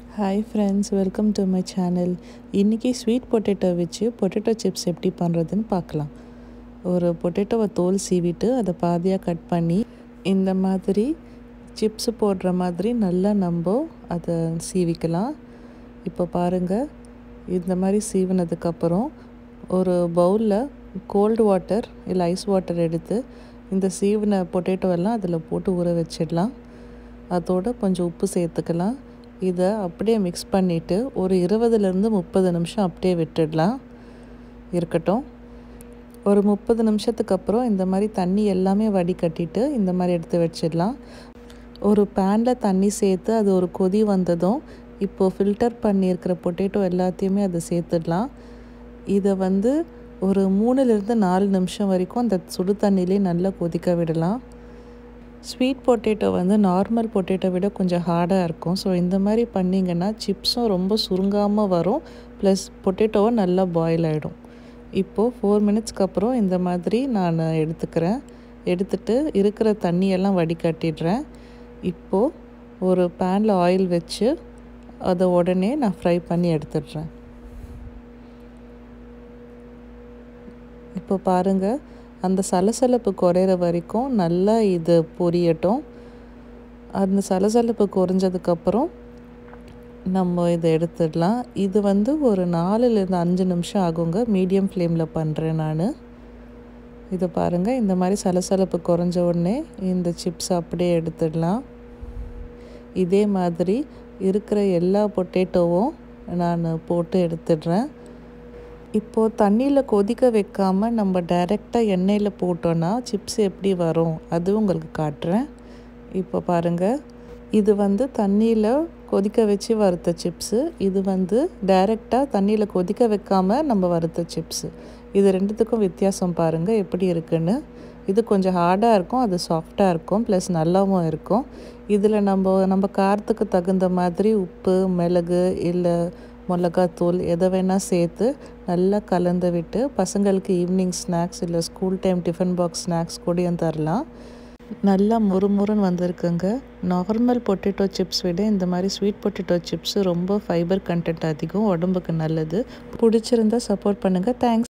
Hi friends, welcome to my channel. இன்றைக்கி sweet potato வச்சு potato chips எப்படி பண்ணுறதுன்னு பார்க்கலாம். ஒரு பொட்டேட்டோவை தோல் சீவிட்டு அதை பாதியாக கட் பண்ணி இந்த மாதிரி சிப்ஸ் போடுற மாதிரி நல்லா நம்ம அதை சீவிக்கலாம். இப்போ பாருங்கள், இந்த மாதிரி சீவினதுக்கப்புறம் ஒரு பவுலில் கோல்டு வாட்டர் இல்லை ஐஸ் வாட்டர் எடுத்து இந்த சீவின பொட்டேட்டோவெல்லாம் அதில் போட்டு ஊற வச்சிடலாம். அதோடு கொஞ்சம் உப்பு சேர்த்துக்கலாம். இதை அப்படியே மிக்ஸ் பண்ணிவிட்டு ஒரு 20-30 நிமிஷம் அப்படியே விட்டுடலாம், இருக்கட்டும். ஒரு 30 நிமிஷத்துக்கு அப்புறம் இந்த மாதிரி தண்ணி எல்லாமே வடிகட்டிட்டு இந்த மாதிரி எடுத்து வச்சிடலாம். ஒரு பேனில் தண்ணி சேர்த்து அது ஒரு கொதி வந்ததும் இப்போது ஃபில்டர் பண்ணியிருக்கிற பொட்டேட்டோ எல்லாத்தையுமே அதை சேர்த்துடலாம். இதை ஒரு 3-4 நிமிஷம் வரைக்கும் அந்த சுடு தண்ணியிலே நல்லா கொதிக்க விடலாம். ஸ்வீட் பொட்டேட்டோ நார்மல் பொட்டேட்டோ விட கொஞ்சம் ஹார்டாக இருக்கும். ஸோ இந்த மாதிரி பண்ணிங்கன்னா சிப்ஸும் ரொம்ப சுருங்காமல் வரும், ப்ளஸ் பொட்டேட்டோவும் நல்லா பாயில் ஆகிடும். இப்போது 4 மினிட்ஸ்க்கு அப்புறம் இந்த மாதிரி நான் எடுத்துட்டு இருக்கிற தண்ணியெல்லாம் வடிகட்டிடுறேன். இப்போது ஒரு பேனில் ஆயில் வச்சு அதை உடனே நான் ஃப்ரை பண்ணி எடுத்துடுறேன். இப்போ பாருங்கள், அந்த சலசலப்பு குறையிற வரைக்கும் நல்லா இது பொரியட்டும். அந்த சலசலப்பு குறைஞ்சதுக்கப்புறம் நம்ம இதை எடுத்துடலாம். இது ஒரு 4-5 நிமிஷம் ஆகுங்க. மீடியம் ஃப்ளேமில் பண்ணுறேன் நான். இதை பாருங்கள், இந்த மாதிரி சலசலப்பு குறைஞ்ச உடனே இந்த சிப்ஸ் அப்படியே எடுத்துடலாம். இதே மாதிரி இருக்கிற எல்லா பொட்டேட்டோவும் நான் போட்டு எடுத்துடுறேன். இப்போது தண்ணியில் கொதிக்க வைக்காமல் நம்ம டைரெக்டாக எண்ணெயில் போட்டோன்னா சிப்ஸ் எப்படி வரும் அது உங்களுக்கு காட்டுறேன். இப்போ பாருங்கள், இது தண்ணியில் கொதிக்க வச்சு வறுத்த சிப்ஸு. இது டைரெக்டாக தண்ணியில் கொதிக்க வைக்காமல் நம்ம வறுத்த சிப்ஸு. இது ரெண்டுத்துக்கும் வித்தியாசம் பாருங்கள் எப்படி இருக்குன்னு. இது கொஞ்சம் ஹார்டாக இருக்கும், அது சாஃப்டாக இருக்கும், ப்ளஸ் நல்லாவும் இருக்கும். இதில் நம்ம காரத்துக்கு தகுந்த மாதிரி உப்பு, மிளகு இல்லை மிளகாத்தூள் எதை வேணால் சேர்த்து நல்லா கலந்து விட்டு பசங்களுக்கு ஈவினிங் ஸ்நாக்ஸ் இல்லை school time tiffin box snacks கூடயும் தரலாம். நல்லா முறுமுறுன்னு வந்திருக்குங்க. நார்மல் பொட்டேட்டோ சிப்ஸ் விட இந்த மாதிரி ஸ்வீட் பொட்டேட்டோ சிப்ஸு ரொம்ப ஃபைபர் கண்டென்ட் அதிகம், உடம்புக்கு நல்லது. பிடிச்சிருந்தா சப்போர்ட் பண்ணுங்கள். தேங்க்ஸ்.